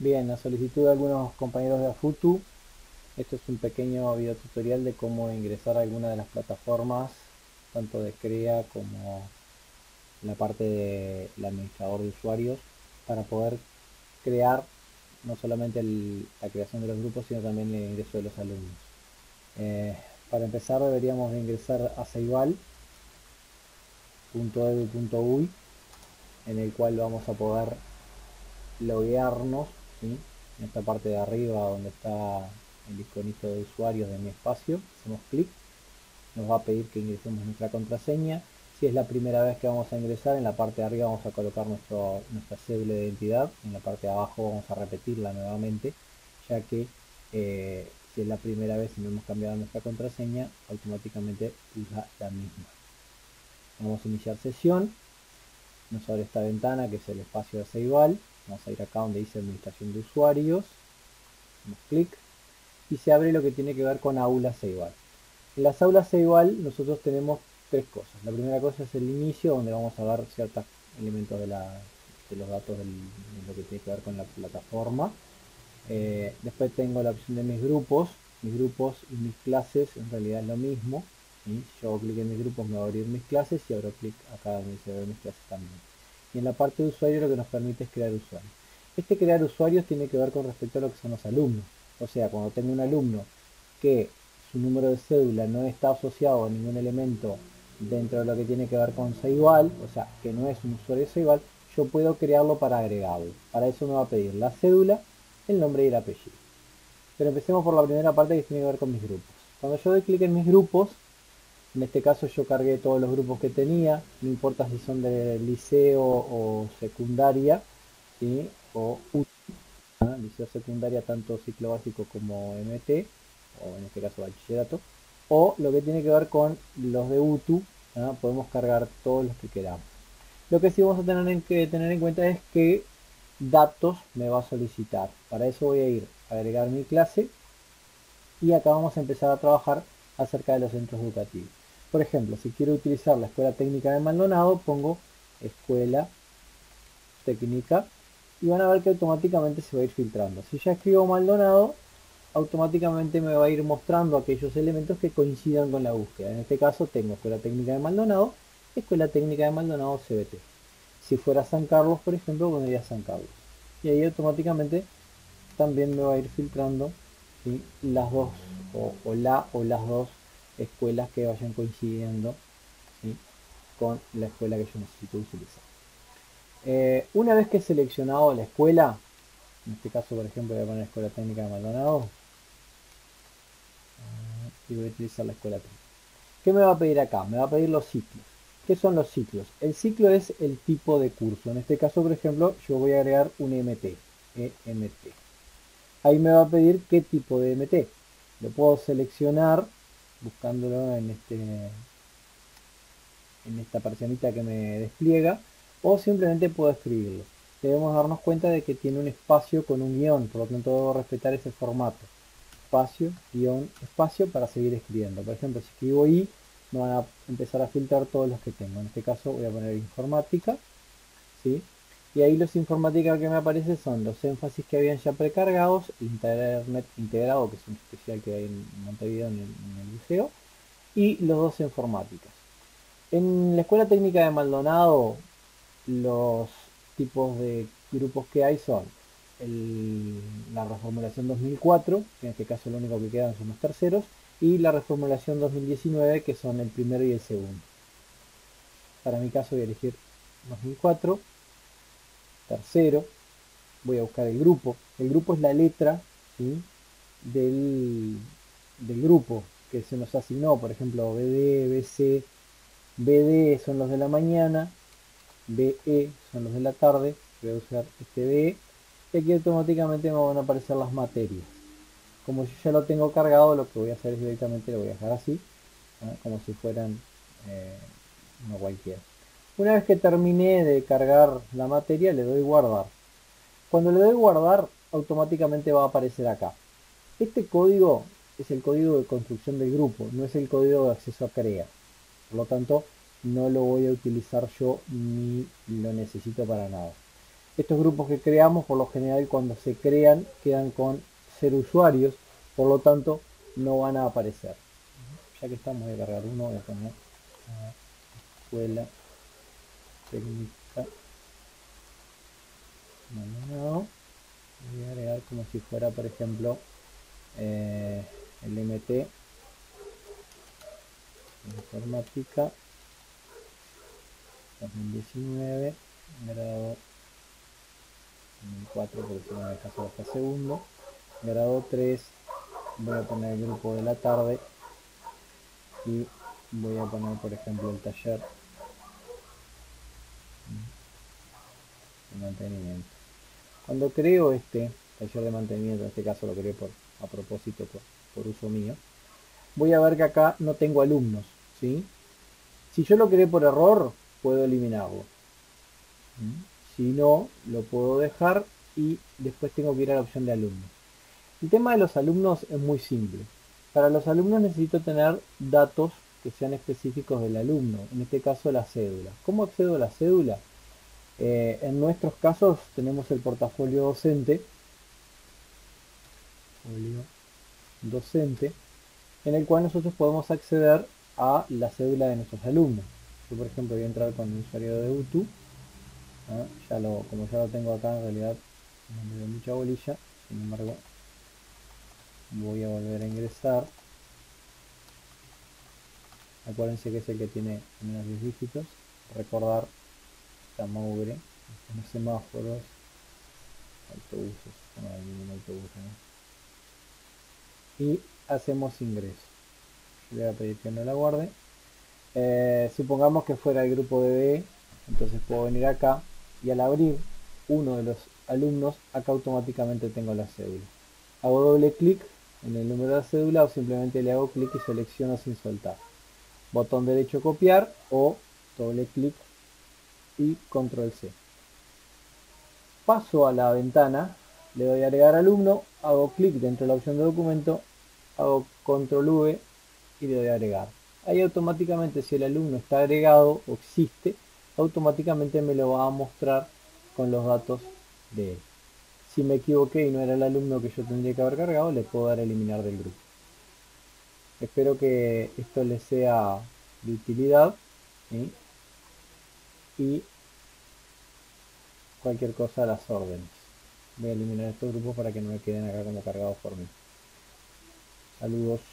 Bien, a solicitud de algunos compañeros de AFUTU, esto es un pequeño video tutorial de cómo ingresar a alguna de las plataformas, tanto de CREA como la parte del administrador de usuarios, para poder crear no solamente la creación de los grupos, sino también el ingreso de los alumnos. Eh, para empezar deberíamos de ingresar a ceibal.edu.uy, en el cual vamos a poder loguearnos, ¿sí? En esta parte de arriba donde está el iconito de usuarios de mi espacio, hacemos clic, nos va a pedir que ingresemos nuestra contraseña. Si es la primera vez que vamos a ingresar, en la parte de arriba vamos a colocar nuestra cédula de identidad, en la parte de abajo vamos a repetirla nuevamente, ya que si es la primera vez y no hemos cambiado nuestra contraseña, automáticamente usa la misma. Vamos a iniciar sesión, nos abre esta ventana que es el espacio de Ceibal. Vamos a ir acá donde dice administración de usuarios, damos clic y se abre lo que tiene que ver con aulas Ceibal. En las aulas Ceibal nosotros tenemos tres cosas. La primera cosa es el inicio, donde vamos a ver ciertos elementos de los datos de lo que tiene que ver con la plataforma. Después tengo la opción de mis grupos y mis clases, en realidad es lo mismo, ¿sí? Si yo hago clic en mis grupos me va a abrir mis clases y abro clic acá donde dice ver mis clases también. Y en la parte de usuario lo que nos permite es crear usuarios. Este crear usuarios tiene que ver con respecto a lo que son los alumnos. O sea, cuando tengo un alumno que su número de cédula no está asociado a ningún elemento dentro de lo que tiene que ver con Ceibal, o sea, que no es un usuario de Ceibal, yo puedo crearlo para agregarlo. Para eso me va a pedir la cédula, el nombre y el apellido. Pero empecemos por la primera parte que tiene que ver con mis grupos. Cuando yo doy clic en mis grupos, en este caso yo cargué todos los grupos que tenía, no importa si son de liceo o secundaria, ¿sí? O liceo secundaria, tanto ciclo básico como MT, o en este caso bachillerato, o lo que tiene que ver con los de UTU, ¿no? Podemos cargar todos los que queramos. Lo que sí vamos a que tener en cuenta es que datos me va a solicitar. Para eso voy a ir a agregar mi clase y acá vamos a empezar a trabajar acerca de los centros educativos. Por ejemplo, si quiero utilizar la Escuela Técnica de Maldonado, pongo Escuela Técnica y van a ver que automáticamente se va a ir filtrando. Si ya escribo Maldonado, automáticamente me va a ir mostrando aquellos elementos que coincidan con la búsqueda. En este caso tengo Escuela Técnica de Maldonado, Escuela Técnica de Maldonado CBT. Si fuera San Carlos, por ejemplo, pondría San Carlos. Y ahí automáticamente también me va a ir filtrando, ¿sí? Las dos o las dos escuelas que vayan coincidiendo, ¿sí? Con la escuela que yo necesito utilizar. Una vez que he seleccionado la escuela, en este caso por ejemplo voy a poner Escuela Técnica de Maldonado y voy a utilizar la escuela técnica. ¿Qué me va a pedir acá? Me va a pedir los ciclos. ¿Qué son los ciclos? El ciclo es el tipo de curso. En este caso, por ejemplo, yo voy a agregar un EMT. EMT. Ahí me va a pedir qué tipo de MT. Lo puedo seleccionar buscándolo en esta persianita que me despliega, o simplemente puedo escribirlo. Debemos darnos cuenta de que tiene un espacio con un guión, por lo tanto debo respetar ese formato. Espacio, guión, espacio para seguir escribiendo. Por ejemplo, si escribo I, me van a empezar a filtrar todos los que tengo. En este caso voy a poner informática, ¿sí? Y ahí los informática que me aparecen son los énfasis que habían ya precargados, internet integrado, que es un especial que hay en Montevideo en el liceo, y los dos informáticas. En la Escuela Técnica de Maldonado, los tipos de grupos que hay son la reformulación 2004, que en este caso lo único que quedan son los terceros, y la reformulación 2019, que son el primero y el segundo. Para mi caso voy a elegir 2004, tercero, voy a buscar el grupo. El grupo es la letra, ¿sí? del grupo que se nos asignó. Por ejemplo, BD, BC, BD son los de la mañana, BE son los de la tarde. Voy a usar este BE y aquí automáticamente me van a aparecer las materias. Como yo ya lo tengo cargado, lo que voy a hacer es directamente lo voy a dejar así, ¿no? Como si fueran no cualquiera. Una vez que terminé de cargar la materia, le doy guardar. Cuando le doy guardar, automáticamente va a aparecer acá. Este código es el código de construcción del grupo, no es el código de acceso a CREA. Por lo tanto, no lo voy a utilizar yo ni lo necesito para nada. Estos grupos que creamos, por lo general, cuando se crean, quedan con 0 usuarios, por lo tanto, no van a aparecer. Ya que estamos, voy a cargar uno, voy a poner escuela técnica Maldonado. Voy a agregar como si fuera, por ejemplo, el MT informática 2019, grado 4, porque si no me deja solo hasta segundo, grado 3, voy a poner el grupo de la tarde y voy a poner, por ejemplo, el taller de mantenimiento. Cuando creo este taller de mantenimiento, en este caso lo creo a propósito por uso mío, voy a ver que acá no tengo alumnos, ¿sí? Si yo lo creé por error, puedo eliminarlo. Si no, lo puedo dejar y después tengo que ir a la opción de alumnos. El tema de los alumnos es muy simple. Para los alumnos necesito tener datos que sean específicos del alumno, en este caso la cédula. ¿Cómo accedo a la cédula? En nuestros casos tenemos el portafolio docente, en el cual nosotros podemos acceder a la cédula de nuestros alumnos. Yo, por ejemplo, voy a entrar con mi usuario de UTU. Como ya lo tengo acá, en realidad no me dio mucha bolilla. Sin embargo, voy a volver a ingresar. Acuérdense que es el que tiene menos 10 dígitos. Recordar esta mugre, los semáforos, autobuses, no hay ningún autobús, ¿no? Y hacemos ingreso. Yo le voy a pedir que no la guarde. Supongamos que fuera el grupo de B, entonces puedo venir acá y al abrir uno de los alumnos, acá automáticamente tengo la cédula. Hago doble clic en el número de la cédula o simplemente le hago clic y selecciono sin soltar. Botón derecho copiar o doble clic y control C. Paso a la ventana, le doy a agregar alumno, hago clic dentro de la opción de documento, hago control V y le doy a agregar. Ahí automáticamente, si el alumno está agregado o existe, automáticamente me lo va a mostrar con los datos de él. Si me equivoqué y no era el alumno que yo tendría que haber cargado, le puedo dar a eliminar del grupo. Espero que esto les sea de utilidad, ¿sí? Y cualquier cosa a las órdenes. Voy a eliminar estos grupos para que no me queden acá como cargados por mí. Saludos.